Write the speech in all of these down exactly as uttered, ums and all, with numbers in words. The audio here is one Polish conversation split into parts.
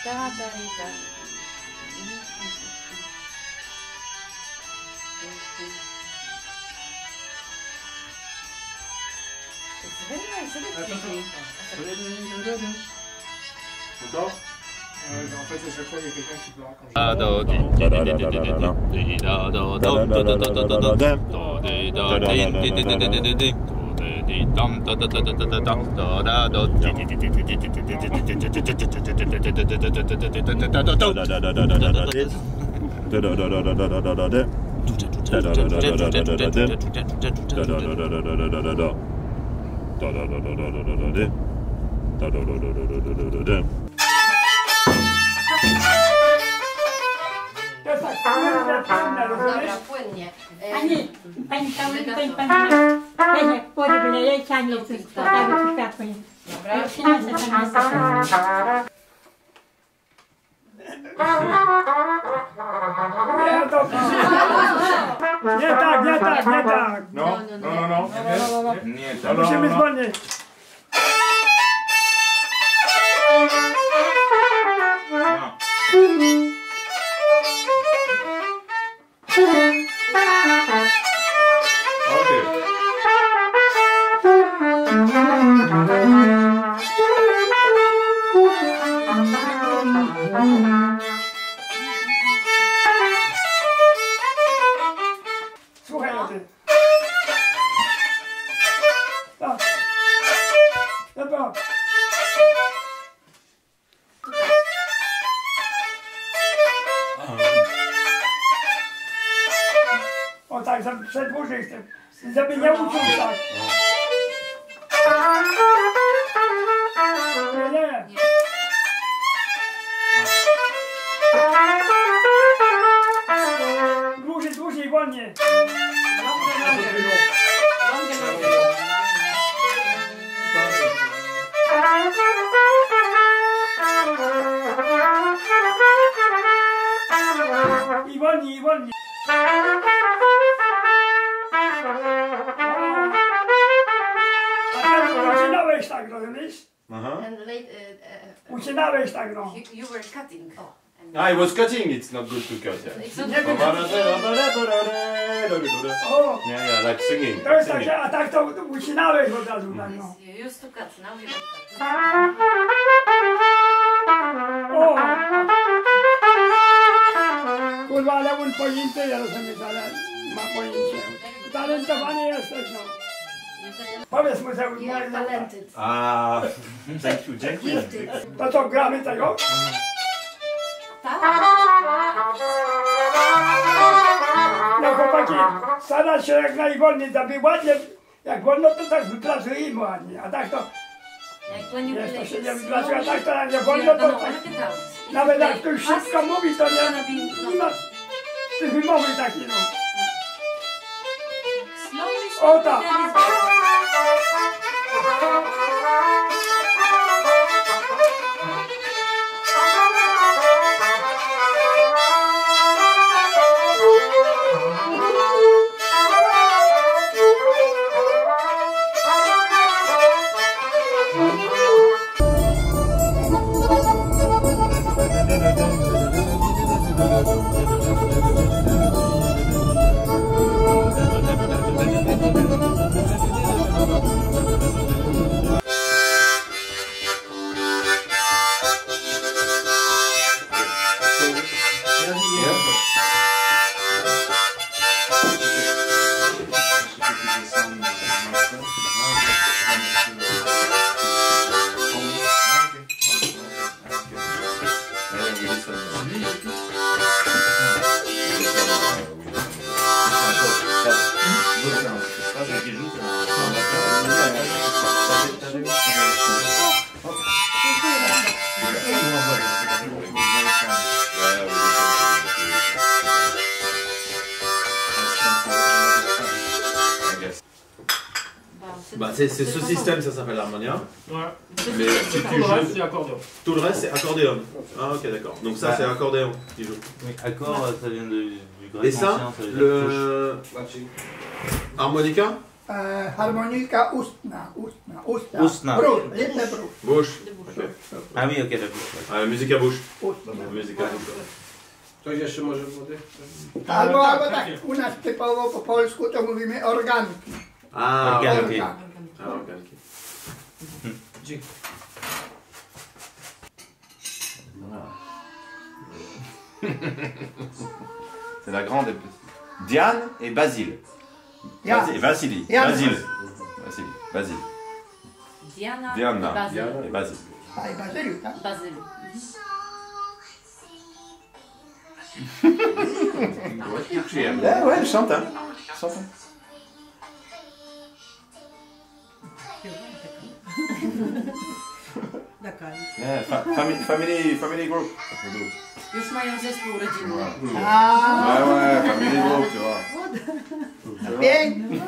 It's very nice, isn't it? Encore euh, en fait, à chaque fois, il y a quelqu'un qui pleure quand je... Dobra, płynnie. Pani, pani Kałuska i pani Weźmie płory wylejecie, a nie chcę postawić światło. Dobra. Finanse tam nie są. Nie, to... Nie tak, nie tak, nie tak. No, no, no, no. Nie, to musimy zwolnić. Słuchaj, no ty. Tak. Dobra. O tak, przedłużyć chcę, żeby nie uczył tak. Nie, nie. Dłużej, dłużej, wolniej. I wolniej, i wolniej. Ucinałeś tak, rozumiesz? Ucinałeś tak, no. You were cutting. I was cutting, it's not good to cut, yeah. It's not O, Yeah, yeah, like singing. to jest singing. takie, a tak to ucinałeś od razu, tak, no. You used to cut, now you don't cut. O! Kurwa, ale on pojęty, ja rozumiesz, ale ma pojęcie. Talentowany jesteś, no. Powiedz mu, że You are talented. Ah, thank you, dziękuję. to co, gramy tego? Tak? No chłopaki, starać się jak najwolniej, żeby ładnie, jak wolno to tak wypracujemy ładnie, a tak to, Like when you wiesz, to play się nie it wypracuje, a tak to jak nie slowly, wolno you're to gonna tak, work it out. If nawet you jak play ktoś fast, szybko mówi, to it's nie, gonna be nie ma, no. ty wymowy taki, no. Slowly, O slowly, tak. then it's better. Bah, c'est ce système, ça s'appelle l'harmonia. Ouais. Mais si tu Tout le reste, joues, c'est accordéon. tout le reste c'est accordéon. Ah ok d'accord. Donc ça Ouais. c'est accordéon qui joue. Oui, accord, ça vient de, du grec Et ça, ancien, ça veut dire touche. le harmonica, E, harmonika ustna, ustna, usta. Ustna. Brzuch, little brzuch. Bush. Okay. Ah oui, ok, d'accord. Ah, muzyka bush. Ustna. Muzyka bush. Coś jeszcze może wody? Albo, albo tak, u nas typowo po polsku to mówimy organki. Ah, Organki. organki. Ah, organki. Dzięki. C'est la grande et petite. Diane et Basile. Ja. Basile. Vasily. Diane. Basile. Vasily. Basile. Diana, Diana. Bazyl. Et Basile. A i Bazyliu, tak? Bazyl. Przyjemnie. Ouais, ouais, elle chante, hein. Chante. hein. Yeah, fa family, family, family group. Już mają zespół rodzinny. A, Ouais, ouais, family group, tu vois. pięknie.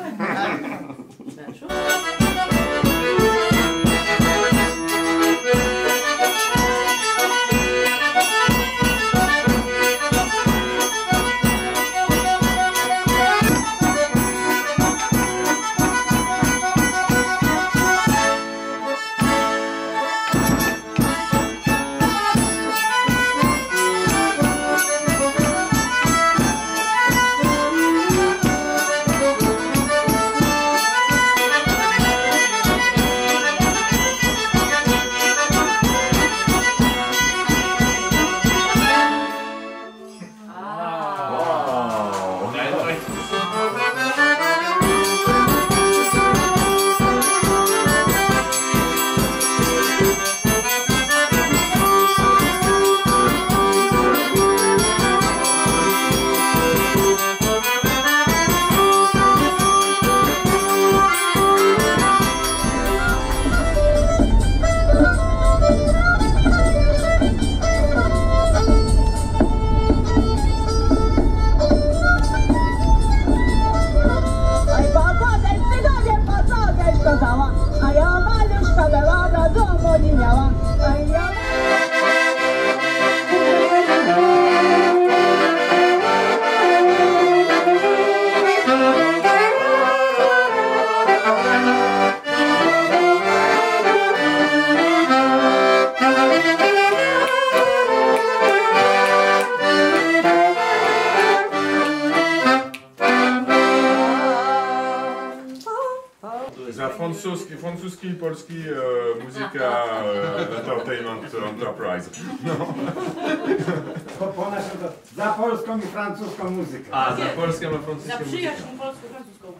Za francuski, francuski i polski e, muzyka e, Entertainment Enterprise. No. Po, po naszym, za polską i francuską muzykę. A, za polską a Za francuską muzykę. przyjaźń polsko-francuską.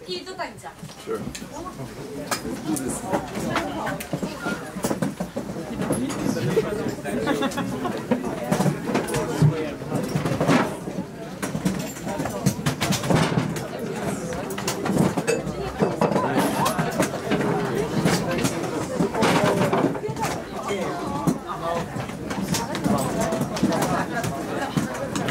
I do tańca. Sure.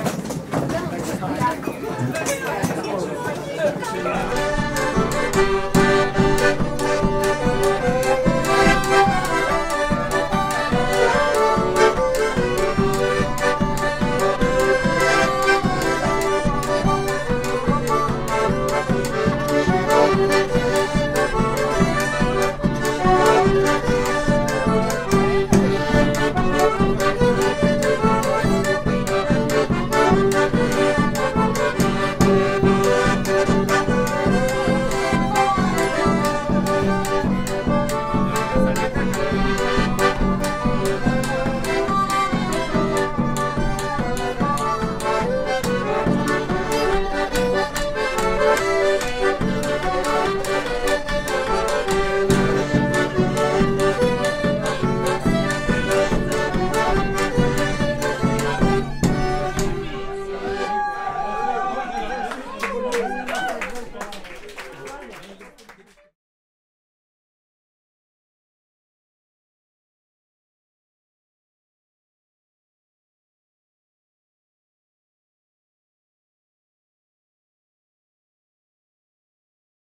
Thank you.